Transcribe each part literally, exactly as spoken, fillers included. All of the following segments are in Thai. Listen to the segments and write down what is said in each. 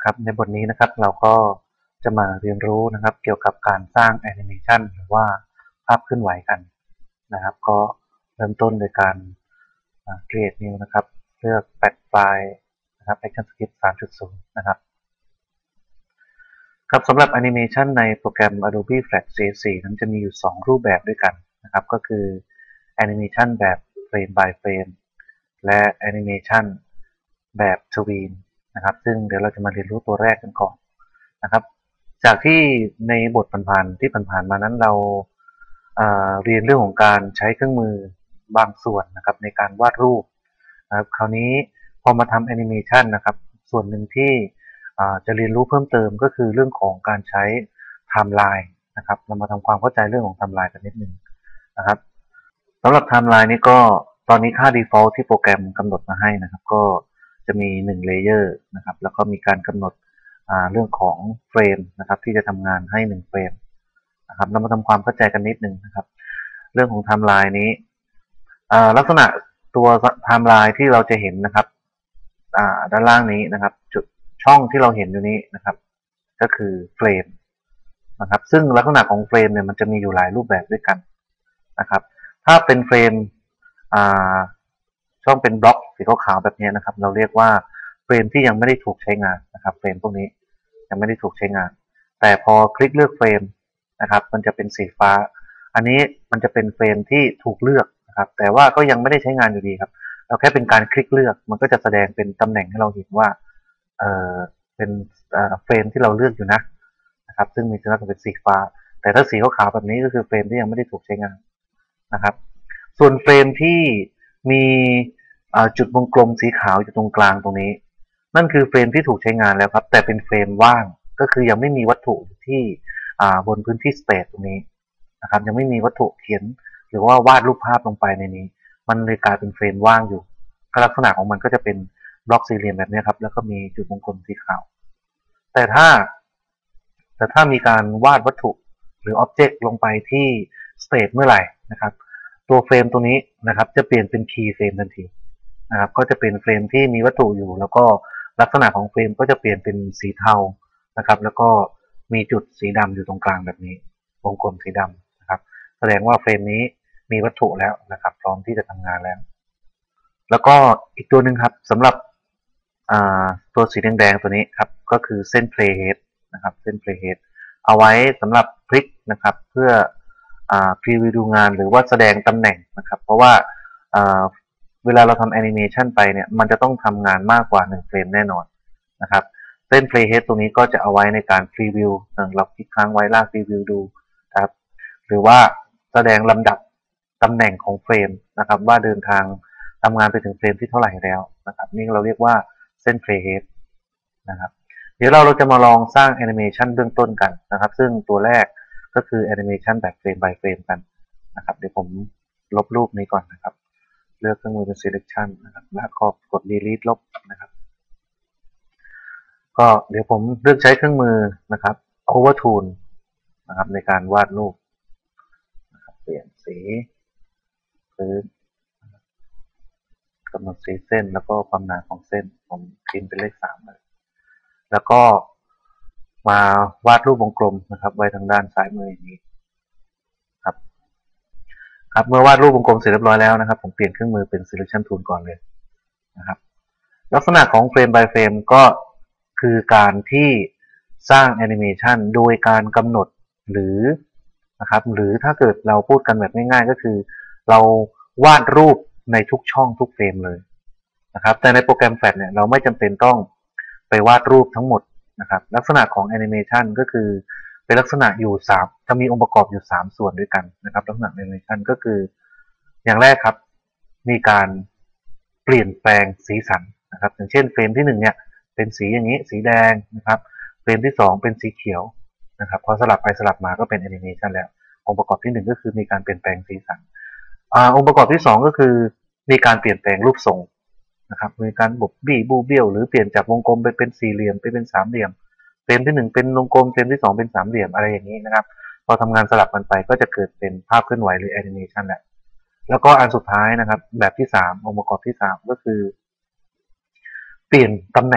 ครับในบทนี้นะครับเราก็จะมาเรียนรู้นะครับเกี่ยวกับการสร้างแอนิเมชันหรือว่าภาพเคลื่อนไหวกันนะครับก็เริ่มต้นโดยการ create new นะครับเลือกแปดไฟล์นะครับ ActionScript สามจุดศูนย์ นะครับครับสำหรับแอนิเมชันในโปรแกรม Adobe Flash ซี เอส โฟร์ นั้นจะมีอยู่สองรูปแบบด้วยกันนะครับก็คือแอนิเมชันแบบ Frame by Frame และแอนิเมชันแบบ Tween นะครับซึ่งเดี๋ยวเราจะมาเรียนรู้ตัวแรกกันก่อนนะครับจากที่ในบทผ่านๆที่ผ่านๆมานั้นเราเเรียนเรื่องของการใช้เครื่องมือบางส่วนนะครับในการวาดรูปนะครับคราวนี้พอมาทำแอนิเมชันนะครับส่วนหนึ่งที่จะเรียนรู้เพิ่มเติมก็คือเรื่องของการใช้ไทม์ไลน์นะครับเรามาทำความเข้าใจเรื่องของไทม์ไลน์กันนิดนึงนะครับสำหรับไทม์ไลน์นี้ก็ตอนนี้ค่า default ที่โปรแกรมกำหนดมาให้นะครับก็จะมีหนึ่ง layer นะครับแล้วก็มีการกำหนดเรื่องของเฟรมนะครับที่จะทำงานให้หนึ่งเฟรมนะครับเรามาทำความเข้าใจกันนิดนึงนะครับเรื่องของไทม์ไลน์นี้ลักษณะตัวไทม์ไลน์ที่เราจะเห็นนะครับด้านล่างนี้นะครับจุดช่องที่เราเห็นอยู่นี้นะครับก็คือเฟรมนะครับซึ่งลักษณะของเฟรมเนี่ยมันจะมีอยู่หลายรูปแบบด้วยกันนะครับถ้าเป็นเฟรมช่องเป็นบล็อกสีขาวๆแบบนี้นะครับเราเรียกว่าเฟรมที่ยังไม่ได้ถูกใช้งานนะครับเฟรมพวกนี้ยังไม่ได้ถูกใช้งานแต่พอคลิกเลือกเฟรมนะครับมันจะเป็นสีฟ้าอันนี้มันจะเป็นเฟรมที่ถูกเลือกนะครับแต่ว่าก็ยังไม่ได้ใช้งานอยู่ดีครับเราแค่เป็นการคลิกเลือกมันก็จะแสดงเป็นตำแหน่งให้เราเห็นว่าเออเป็นเฟรมที่เราเลือกอยู่นะนะครับซึ่งมีลักษณะเป็นสีฟ้าแต่ถ้าสีขาวๆแบบนี้ก็คือเฟรมที่ยังไม่ได้ถูกใช้งานนะครับส่วนเฟรมที่มีจุดวงกลมสีขาวอยู่ตรงกลางตรงนี้นั่นคือเฟรมที่ถูกใช้งานแล้วครับแต่เป็นเฟรมว่างก็คือยังไม่มีวัตถุที่บนพื้นที่สเปซตรงนี้นะครับยังไม่มีวัตถุเขียนหรือว่าวาดรูปภาพลงไปในนี้มันเลยกลายเป็นเฟรมว่างอยู่ลักษณะของมันก็จะเป็นบล็อกสี่เหลี่ยมแบบนี้ครับแล้วก็มีจุดวงกลมสีขาวแต่ถ้าแต่ถ้ามีการวาดวัตถุหรืออ็อบเจกต์ลงไปที่สเตทเมื่อไหร่นะครับตัวเฟรมตรงนี้นะครับจะเปลี่ยนเป็นคีย์เฟรมทันทีนะครับก็จะเป็นเฟรมที่มีวัตถุอยู่แล้วก็ลักษณะของเฟรมก็จะเปลี่ยนเป็นสีเทานะครับแล้วก็มีจุดสีดำอยู่ตรงกลางแบบนี้วงกลมสีดำนะครับแสดงว่าเฟรมนี้มีวัตถุแล้วนะครับพร้อมที่จะทำงานแล้วแล้วก็อีกตัวหนึ่งครับสำหรับตัวสีแดงๆตัวนี้ครับก็คือเส้น playhead นะครับเส้น playhead เอาไว้สำหรับคลิกนะครับเพื่อพรีวิวดูงานหรือว่าแสดงตำแหน่งนะครับเพราะว่าเวลาเราทำแอนิเมชันไปเนี่ยมันจะต้องทำงานมากกว่าหนึ่งเฟรมแน่นอนนะครับเส้น playhead ตรงนี้ก็จะเอาไว้ในการพรีวิวเราคลิกค้างไว้ลากพรีวิวดูครับหรือว่าแสดงลำดับตำแหน่งของเฟรมนะครับว่าเดินทางทำงานไปถึงเฟรมที่เท่าไหร่แล้วนะครับนี่เราเรียกว่าเส้น playhead นะครับเดี๋ยวเราเราจะมาลองสร้างแอนิเมชันเบื้องต้นกันนะครับซึ่งตัวแรกก็คือแอนิเมชันแบบเฟรม by เฟรมกันนะครับเดี๋ยวผมลบรูปนี้ก่อนนะครับเลือกเครื่องมือเป็น selection นะครับแล้วก็กด delete ลบนะครับก็เดี๋ยวผมเลือกใช้เครื่องมือนะครับ overtune นะครับในการวาดรูปนะครับเปลี่ยนสีพื้นกำหนดสีเส้นแล้วก็ความหนาของเส้นผมพิมพ์เป็นเลขสามเลยแล้วก็มาวาดรูปวงกลมนะครับไว้ทางด้านซ้ายมืออย่างนี้ครับครับเมื่อวาดรูปวงกลมเสร็จเรียบร้อยแล้วนะครับผมเปลี่ยนเครื่องมือเป็น selection tool ก่อนเลยนะครับลักษณะของ frame by frame ก็คือการที่สร้างแอนิเมชันโดยการกำหนดหรือนะครับหรือถ้าเกิดเราพูดกันแบบง่ายๆก็คือเราวาดรูปในทุกช่องทุกเฟรมเลยนะครับแต่ในโปรแกรม Flash เนี่ยเราไม่จำเป็นต้องไปวาดรูปทั้งหมดนะครับลักษณะของแอนิเมชันก็คือเป็นลักษณะอยู่สามจะมีองค์ประกอบอยู่สามส่วนด้วยกันนะครับลักษณะแอนิเมชันก็คืออย่างแรกครับมีการเปลี่ยนแปลงสีสันนะครับอย่างเช่นเฟรมที่หนึ่งเนี่ยเป็นสีอย่างนี้สีแดงนะครับเฟรมที่สองเป็นสีเขียวนะครับพอสลับไปสลับมาก็เป็นแอนิเมชันแล้วองค์ประกอบที่หนึ่งก็คือมีการเปลี่ยนแปลงสีสันอ่าองค์ประกอบที่สองก็คือมีการเปลี่ยนแปลงรูปทรงนะครับมีการบุบบี้บูเบี้ยวหรือเปลี่ยนจากวงกลมไปเป็นสี่เหลี่ยมไปเป็นสามเหลี่ยมเฟรมที่หนึ่งเป็นวงกลมเฟรมที่สองเป็นสามเหลี่ยมอะไรอย่างนี้นะครับพอทำงานสลับกันไปก็จะเกิดเป็นภาพเคลื่อนไหวหรือแอนิเมชันแหละแล้วก็อันสุดท้ายนะครับแบบที่สามองค์ประกอบที่สามก็คือเปลี่ยนตำแหน่ง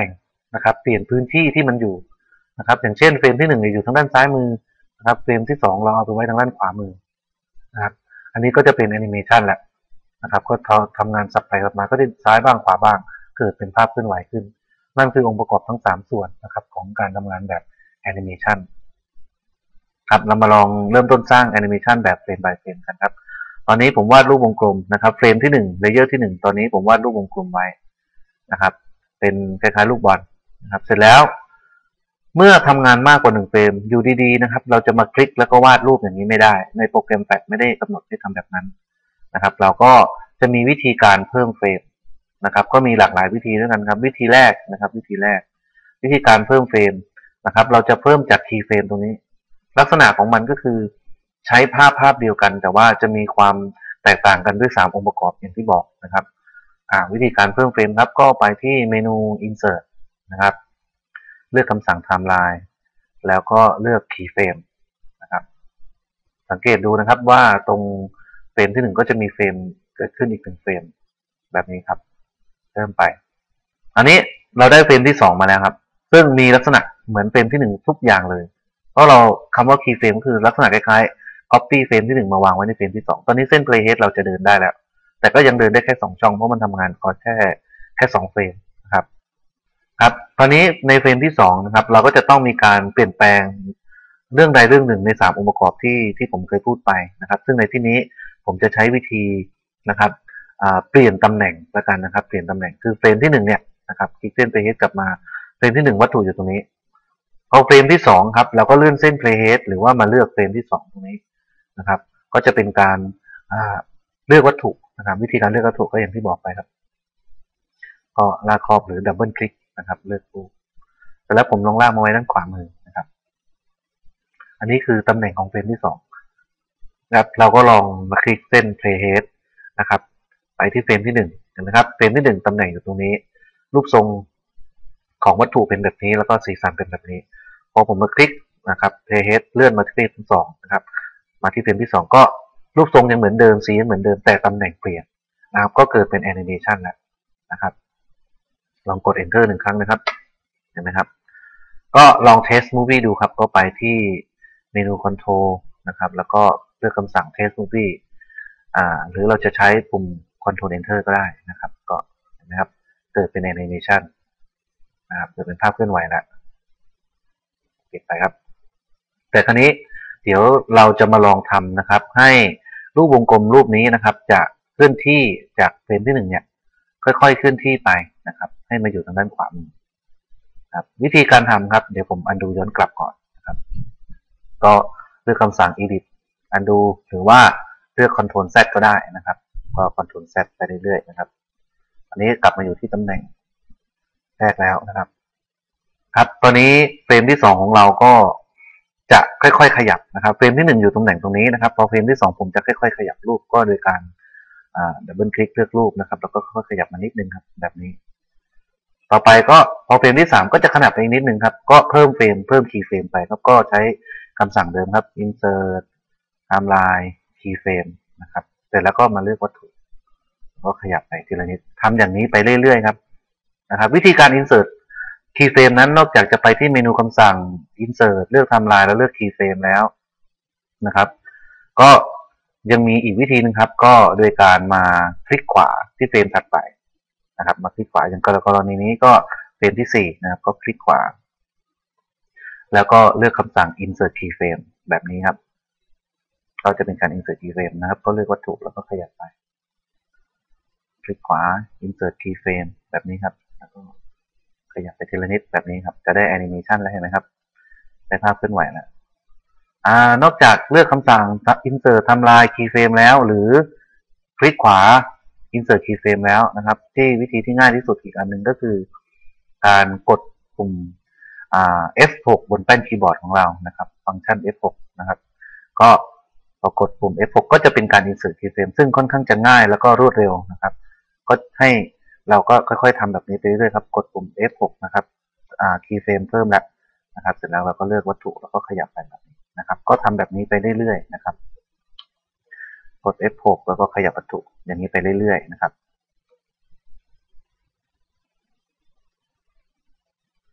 นะครับเปลี่ยนพื้นที่ที่มันอยู่นะครับอย่างเช่นเฟรมที่หนึ่งอยู่ทางด้านซ้ายมือนะครับเฟรมที่สองเราเอาไปไว้ทางด้านขวามือนะครับอันนี้ก็จะเป็นแอนิเมชันแหละนะครับก็ทำงานสับไปสับมาก็ได้ซ้ายบ้างขวาบ้างเกิดเป็นภาพเคลื่อนไหวขึ้นนั่นคือองค์ประกอบทั้งสามส่วนนะครับของการทำงานแบบแอนิเมชันครับเรามาลองเริ่มต้นสร้างแอนิเมชันแบบเฟรม by เฟรมกันครับตอนนี้ผมวาดรูปวงกลมนะครับเฟรมที่หนึ่งเลเยอร์ที่หนึ่งตอนนี้ผมวาดรูปวงกลมไว้นะครับเป็นคล้ายๆลูกบอลนะครับเสร็จแล้วเมื่อทำงานมากกว่าหนึ่งเฟรมอยู่ดีๆนะครับเราจะมาคลิกแล้วก็วาดรูปอย่างนี้ไม่ได้ในโปรแกรมแฟลชไม่ได้กำหนดให้ทำแบบนั้นนะครับเราก็จะมีวิธีการเพิ่มเฟรมนะครับก็มีหลากหลายวิธีด้วยกันครับวิธีแรกนะครับวิธีแรกวิธีการเพิ่มเฟรมนะครับเราจะเพิ่มจากคีย์เฟรมตรงนี้ลักษณะของมันก็คือใช้ภาพภาพเดียวกันแต่ว่าจะมีความแตกต่างกันด้วยสามองค์ประกอบอย่างที่บอกนะครับวิธีการเพิ่มเฟรมครับก็ไปที่เมนู insert นะครับเลือกคำสั่ง timeline แล้วก็เลือก keyframe นะครับสังเกตดูนะครับว่าตรงเฟรมที่หนึ่งก็จะมีเฟรมเกิดขึ้นอีกหนึ่งเฟรมแบบนี้ครับเริ่มไปอันนี้เราได้เฟรมที่สองมาแล้วครับซึ่งมีลักษณะเหมือนเฟรมที่หนึ่งทุกอย่างเลยเพราะเราคำว่า keyframe ก็คือลักษณะคล้ายๆ copy เฟรมที่หนึ่งมาวางไว้ในเฟรมที่สองตอนนี้เส้น playhead เราจะเดินได้แล้วแต่ก็ยังเดินได้แค่สองช่องเพราะมันทำงานก็แค่แค่สองเฟรมนะครับครับตอนนี้ในเฟรมที่สองนะครับเราก็จะต้องมีการเปลี่ยนแปลงเรื่องใดเรื่องหนึ่งในสามองค์ประกอบที่ที่ผมเคยพูดไปนะครับซึ่งในที่นี้ผมจะใช้วิธีนะครับเปลี่ยนตำแหน่งละกันนะครับเปลี่ยนตำแหน่งคือเฟรมที่หนึ่งเนี่ยนะครับคลิกเส้น playhead กลับมาเฟรมที่หนึ่งวัตถุอยู่ตรงนี้พอเฟรมที่สองครับเราก็เลื่อนเส้น playhead หรือว่ามาเลือกเฟรมที่สองตรงนี้นะครับก็จะเป็นการเลือกวัตถุนะครับวิธีการเลือกวัตถุก็อย่างที่บอกไปครับก็ลากครอบหรือดับเบิลคลิกนะครับเลือกรูปเสร็จแล้วผมลงลากมาไว้ด้านขวามือนะครับอันนี้คือตำแหน่งของเฟรมที่สองนะครับเราก็ลองมาคลิกเส้น playhead นะครับไปที่เฟรมที่หนึ่งเห็นไหมครับเฟรมที่หนึ่งตำแหน่งอยู่ตรงนี้รูปทรงของวัตถุเป็นแบบนี้แล้วก็สีสันเป็นแบบนี้พอผมมาคลิกนะครับ playhead เลื่อนมาที่เฟรมที่สองนะครับมาที่เฟรมที่สองก็รูปทรงยังเหมือนเดิมสีเหมือนเดิมแต่ตำแหน่งเปลี่ยนนะครับก็เกิดเป็นแอนิเมชันแล้วนะครับลองกด enter หนึ่งครั้งนะครับเห็นไหมครับก็ลอง test movie ดูครับก็ไปที่เมนู control นะครับแล้วก็เลือกคำสั่ง test movie อ่าหรือเราจะใช้ปุ่ม control enter ก็ได้นะครับก็เห็นไหมครับเกิดเป็นแอนิเมชันนะครับเกิดเป็นภาพเคลื่อนไหวแล้วปิดไปครับแต่คราวนี้เดี๋ยวเราจะมาลองทำนะครับให้รูปวงกลมรูปนี้นะครับจะเคลื่อนที่จากเฟรมที่หนึ่งเนี่ยค่อยๆเคลื่อนที่ไปนะครับให้มาอยู่ทางด้านขวามือครับวิธีการทำครับเดี๋ยวผมอันดูย้อนกลับก่อนนะครับก็เลือกคำสั่ง edit อันดูหรือว่าเลือก control z ก็ได้นะครับก็ control z ไปเรื่อยๆนะครับอันนี้กลับมาอยู่ที่ตำแหน่งแรกแล้วนะครับครับตอนนี้เฟรมที่สองของเราก็จะค่อยๆขยับนะครับเฟรมที่หนึ่งอยู่ตำแหน่งตรงนี้นะครับพอเฟรมที่สองผมจะค่อยๆขยับรูปก็โดยการดับเบิลคลิกเลือกรูปนะครับแล้วก็ค่อยๆขยับมานิดนึงครับแบบนี้ต่อไปก็พอเฟรมที่สามก็จะขยับไปอีกนิดนึงครับก็เพิ่มเฟรมเพิ่มคีย์เฟรมไปครับก็ใช้คำสั่งเดิมครับ insert timeline keyframe นะครับเสร็จแล้วก็มาเลือกวัตถุก็ขยับไปทีละนิดทำอย่างนี้ไปเรื่อยๆครับนะครับวิธีการ insert keyframe นั้นนอกจากจะไปที่เมนูคำสั่ง insert เลือก timeline แล้วเลือก keyframe แล้วนะครับก็ยังมีอีกวิธีนึงครับก็โดยการมาคลิกขวาที่เฟรมถัดไปนะครับมาคลิกขวาอย่างกรณีนี้ก็เฟรมที่สี่นะครับก็คลิกขวาแล้วก็เลือกคำสั่ง insert keyframe แบบนี้ครับก็จะเป็นการ insert keyframe นะครับก็เลือกวัตถุแล้วก็ขยับไปคลิกขวา insert keyframe แบบนี้ครับแล้วก็ขยับไปทีละนิดแบบนี้ครับจะได้แอนิเมชันแล้วเห็นไหมครับได้ภาพเคลื่อนไหวแล้วอ่านอกจากเลือกคำสั่ง insert timeline keyframe แล้วหรือคลิกขวา insert keyframe แล้วนะครับที่วิธีที่ง่ายที่สุดอีกอันหนึ่งก็คือการกดปุ่ม เอฟ หก บนแป้นคีย์บอร์ดของเรานะครับฟังก์ชัน เอฟ หก นะครับก็พอกดปุ่ม เอฟ หก ก็จะเป็นการ insert keyframe ซึ่งค่อนข้างจะง่ายแล้วก็รวดเร็วนะครับก็ให้เราก็ค่อยๆทำแบบนี้ไปเรื่อยๆครับกดปุ่ม เอฟ หก นะครับkeyframe เพิ่มแล้วนะครับเสร็จแล้วเราก็เลือกวัตถุแล้วก็ขยับไปแบบนี้นะครับก็ทำแบบนี้ไปเรื่อยๆนะครับกด เอฟ หก แล้วก็ขยับวัตถุอย่างนี้ไปเรื่อยๆนะครับ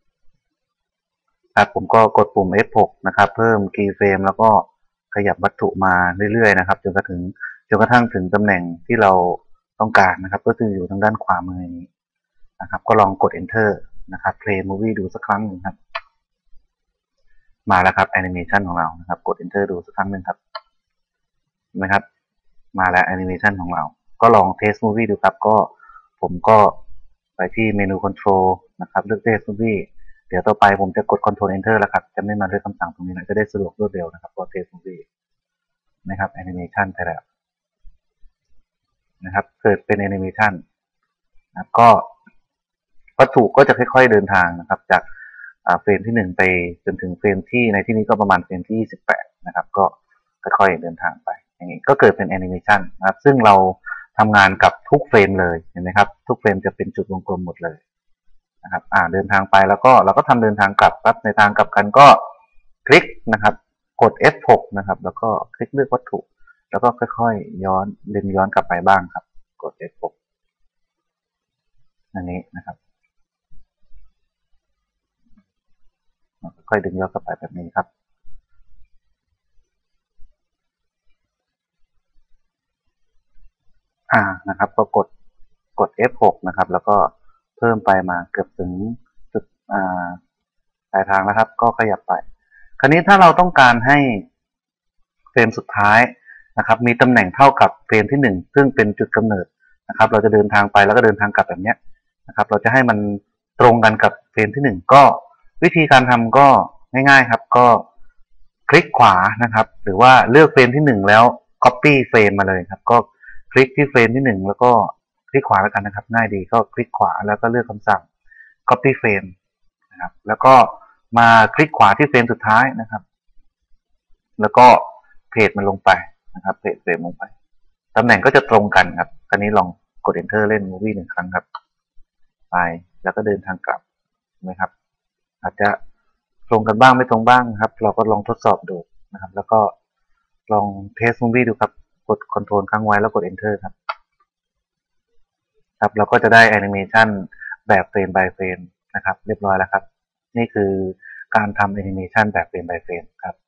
ครับผมก็กดปุ่ม เอฟ หก นะครับเพิ่ม keyframe แล้วก็ขยับวัตถุมาเรื่อยๆนะครับจนกระทั่งจนกระทั่งถึงตำแหน่งที่เราต้องการนะครับก็คืออยู่ทางด้านขวามือนี้นะครับก็ลองกด enter นะครับ play movie ดูสักครั้งหนึ่งครับมาแล้วครับแอนิเมชันของเรานะครับกด enter ดูสักครั้งหนึ่งครับเห็นไหมครับมาแล้วแอนิเมชันของเราก็ลอง test movie ดูครับก็ผมก็ไปที่เมนู control นะครับเลือก test movie เดี๋ยวต่อไปผมจะกด control enter แล้วครับจะไม่มาด้วยคำสั่งตรงนี้นะจะได้สะดวกรวดเร็วนะครับพอ test movie นะครับแอนิเมชันไปแล้วนะครับเกิดเป็นแอนิเมชันนะก็วัตถุก็จะค่อยๆเดินทางนะครับจากเฟรมที่หนึ่งไปจนถึงเฟรมที่ในที่นี้ก็ประมาณเฟรมที่ยี่สิบแปดนะครับก็ค่อยๆเดินทางไปอย่างนี้ก็เกิดเป็นแอนิเมชันนะครับซึ่งเราทำงานกับทุกเฟรมเลยเห็นไหมครับทุกเฟรมจะเป็นจุดวงกลมหมดเลยนะครับอ่าเดินทางไปแล้วก็เราก็ทำเดินทางกลับครับในทางกลับกันก็คลิกนะครับกด เอฟ หก นะครับแล้วก็คลิกเลือกวัตถุแล้วก็ค่อยๆย้อนดึงย้อนกลับไปบ้างครับกด เอฟ หก อันนี้นะครับค่อยดึงย้อนกลับไปแบบนี้ครับอ่านะครับก็กดกด เอฟ หก นะครับแล้วก็เพิ่มไปมาเกือบถึงจุดอ่าปลายทางแล้วครับก็ขยับไปคราวนี้ถ้าเราต้องการให้เฟรมสุดท้ายนะครับมีตำแหน่งเท่ากับเฟรมที่หนึ่งซึ่งเป็นจุดกำเนิดนะครับเราจะเดินทางไปแล้วก็เดินทางกลับแบบนี้นะครับเราจะให้มันตรงกันกับเฟรมที่หนึ่งก็วิธีการทำก็ง่ายๆครับก็คลิกขวานะครับหรือว่าเลือกเฟรมที่หนึ่งแล้ว copy เฟรมมาเลยครับก็คลิกที่เฟรมที่หนึ่งแล้วก็คลิกขวาแล้วกันนะครับง่ายดีก็คลิกขวาแล้วก็เลือกคำสั่ง copy frame นะครับแล้วก็มาคลิกขวาที่เฟรมสุดท้ายนะครับแล้วก็เพจมันลงไปนะครับเพจเฟรมลงไปตำแหน่งก็จะตรงกันครับคราวนี้ลองกด enter เล่น movie หนึ่งครั้งครับไปแล้วก็เดินทางกลับนะครับอาจจะตรงกันบ้างไม่ตรงบ้างครับเราก็ลองทดสอบดูนะครับแล้วก็ลอง test movie ดูครับกด control ค้างไว้แล้วกด enter ครับครับเราก็จะได้แอนิเมชันแบบเฟรม by เฟรมนะครับเรียบร้อยแล้วครับนี่คือการทำแอนิเมชันแบบเฟรม by เฟรมครับ